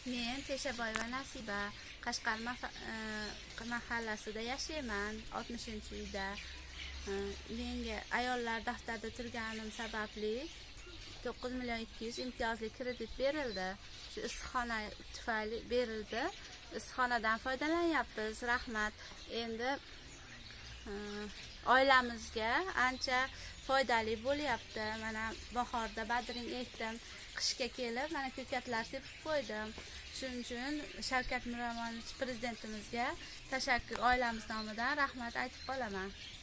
Men Teshaboyeva Nasiba Qashqar mahallasida yashayman, 60-uyda. Menga ayollar daftarida turganim sababli 9.200.000 imtiyozli kredit berildi. Shu issiqxona tufayli berildi. Issiqxonadan foydalanyapmiz. Rahmat. Endi oilamizga ancha foydali bo'lyapti. Mana bahorda badring ekdim, qishga kelib mana ko'katlar sepib qo'ydim. Shuning uchun Shavkat Miromonovich prezidentimizga tashakkur, oilamiz nomidan rahmat aytib qolaman.